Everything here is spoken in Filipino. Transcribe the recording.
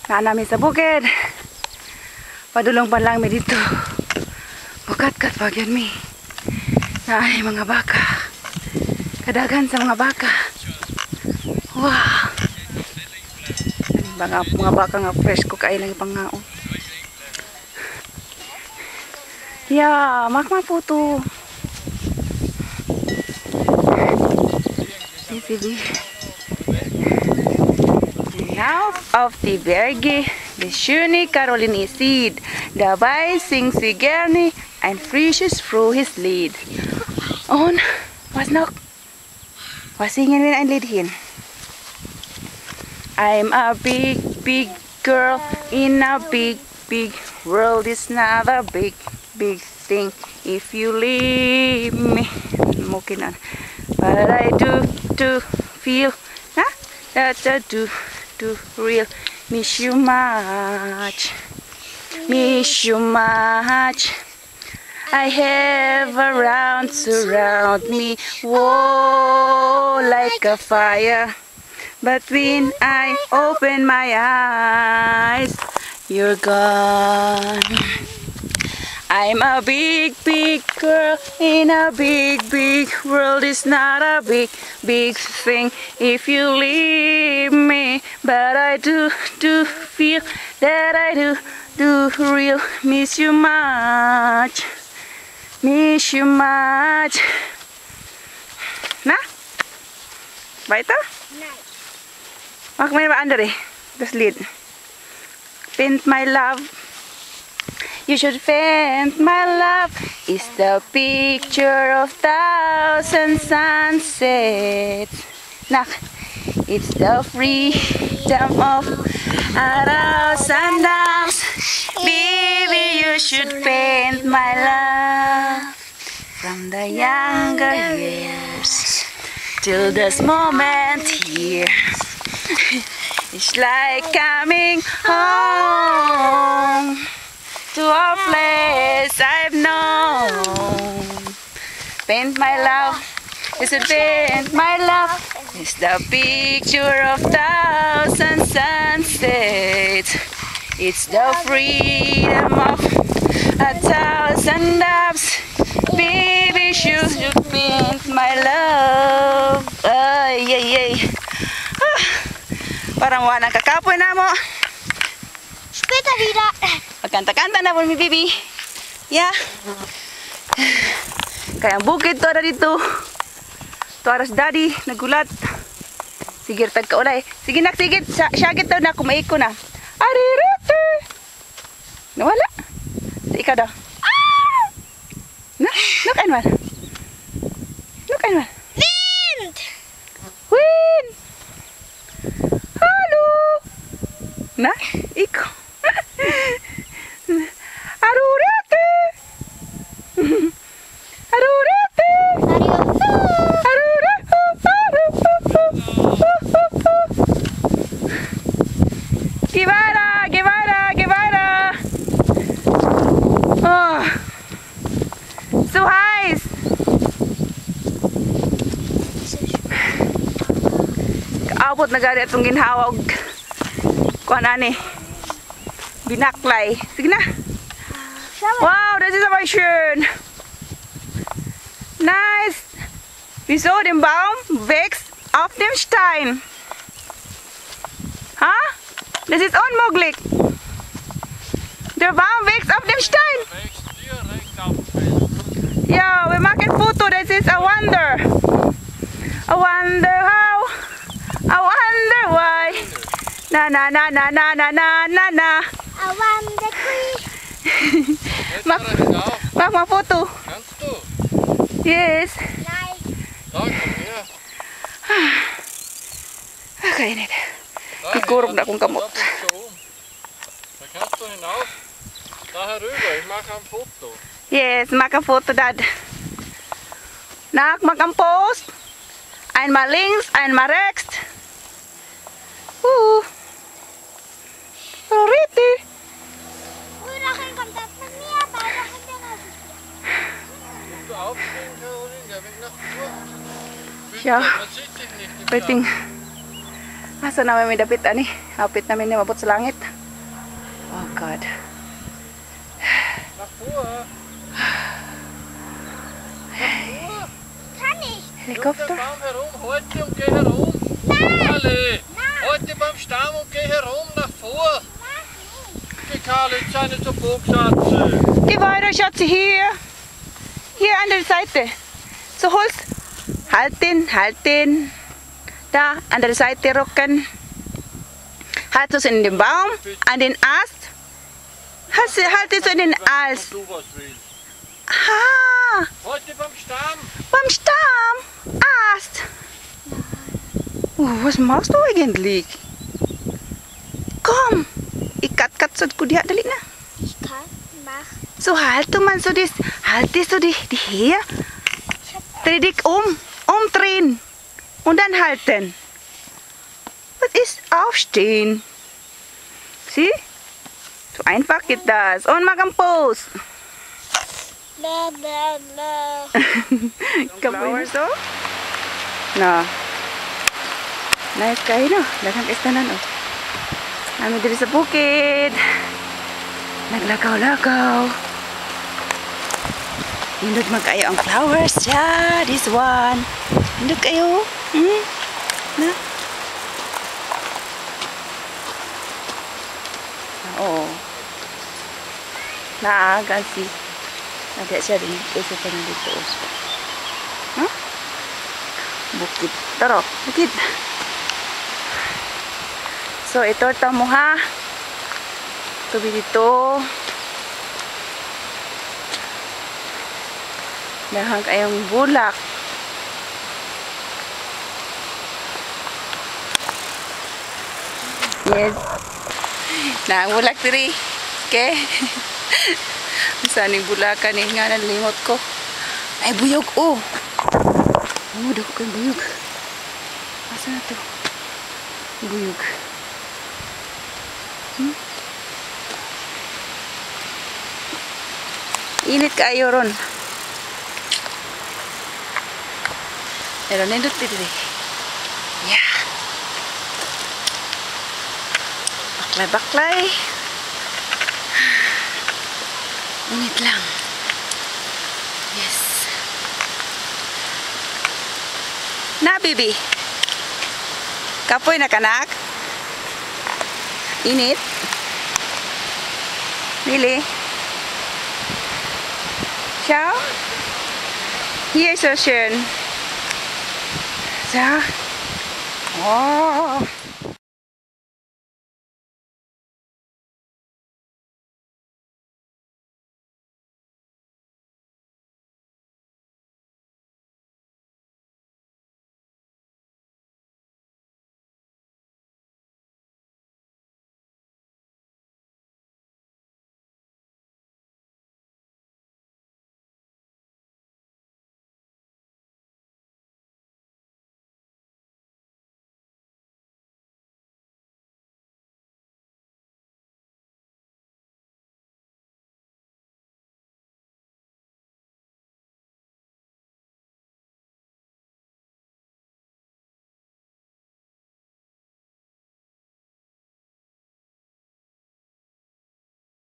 Na namin sa bukid. Padulong pa lang mi dito. Bukat-kat pa gyud mi. Na ay mga baka. Kadagan sa mga baka. Wow. Mga baka nga fresh ko kay lang ipangaon. Yeah, makma puto. Now of the Berge, the Schöne Caroline seed, dabei singt sie gerne ein frisches, frohes Lied. Und was noch? Was singen wir ein Lied hin? I'm a big, big girl in a big, big world. It's not a big, big thing if you leave me. But I do feel, that I do real miss you much. I have around surround me, whoa, like a fire. But when I open my eyes, you're gone. I'm a big, big girl in a big, big world. It's not a big, big thing if you leave me. But I do feel that I do real miss you much. Miss you much. Na? Weiter? Nein. Mach mir mal andere. Das Lied. Find my love. You should find my love. It's the picture of thousand sunsets. Nah, it's the freedom of a thousand arms. Baby, you should find my love. From the younger years till this moment here. It's like coming home to a place I've known. Paint my love, is it paint my love? It's the picture of thousand sunsets. It's the freedom of a thousand loves. Baby, you should paint my love. Ay, ay, ay. Ah, parang walang kakapoy na mo. Später wieder. Magkanta-kanta na po mi baby. Yeah. Kaya ang bukid to ada dito. To aras daddy, nagulat. Sige, tagkaulay. Sige nak, sige. Syagit daw na, kumaiko na. Arirete. Nawala. Sa ikaw daw. Na? Nukain man. Nukain man. Wind. Wind. Halo. Na? Ikaw. Arurete. Arurete. Arurete. Guevara, Guevara, Guevara. Oh. Suhais. Kaabot na gari atong ginhawag. Kuha na ni. Binaklay. Sige na. Wow, das ist aber schön. Nice. Wieso? Der Baum wächst auf dem Stein. Ha? Das ist unmöglich. Der Baum wächst auf dem Stein. Ja, wir machen ein Foto. Das ist a wonder. I wonder how. I wonder why. Na na na na na na na na na. I wonder Mach mal Foto. Kannst du? Yes. Nein. Da, komm her. Okay, nicht. Gekurkt na akong kamot. Da kannst du hinauf. Da herüber, ich mache ein Foto. Yes, mach ein Foto, Dad. Nak, mach ein Post. Einmal links, einmal rechts. Riti. Bruder, kein Kontakt mit mir, weil ich in der Reise Musst du aufstehen, Caroline? Der Weg nach vor. Ja. Man sieht dich nicht im Waiting. Schatten. Asa namin may dapit ani? Hapit namin ni mabot sa langit. Oh God. Nach vor. Kann ich. Helikopter? Um den Baum herum, halte und geh herum. Kali, halte beim Stamm und geh herum nach vor. Geh Kali, jetzt sei nicht so Bogsatze. Geh weiter, Schatzi, hier. Hier an der Seite. So holst. Halt den. Da, an der Seite rocken. Halt es in den Baum, an den Ast. Halt es in den Ast. Wenn du was willst. Ah, Halte beim Stamm. beim Stamm. Ast. Was machst du eigentlich? Komm. Ikat-kat sa kudiha, dali na. Ich kann machen. So halt du man so das, haltest du die hier, dreh dich umdrehen und dann halten. Was ist aufstehen? Sieh? So einfach geht das. Und mach einen Pose. Blah, blah, blah. Kapoy so? Na. Nice kayo no. Daghang istanan oh. Namin diri sa bukid. Naglakaw-lakaw. Nindot man kayo ang flowers siya. This one. Nindot kayo. Na? Oo. Naagan si. Ada siya din. Isa pa na dito. Huh? Bukid. Taro. Bukid. So, ito mo ha. Tubi dito. Dahang kayong bulak. Yes. Nah, bulak diri. Okay. Saan yung bulakan eh. Nga nalimot ko. Ay, buyog. Oh. Oh, dako kayong buyog. Asa na to? Buyog. Init kayo ron. Pero nindot dito eh. Yeah. Baklay-baklay. Init lang. Yes. Na, baby. Kapoy na kanak. Init. Really? Schau. Hier ist so schön. So. Oh.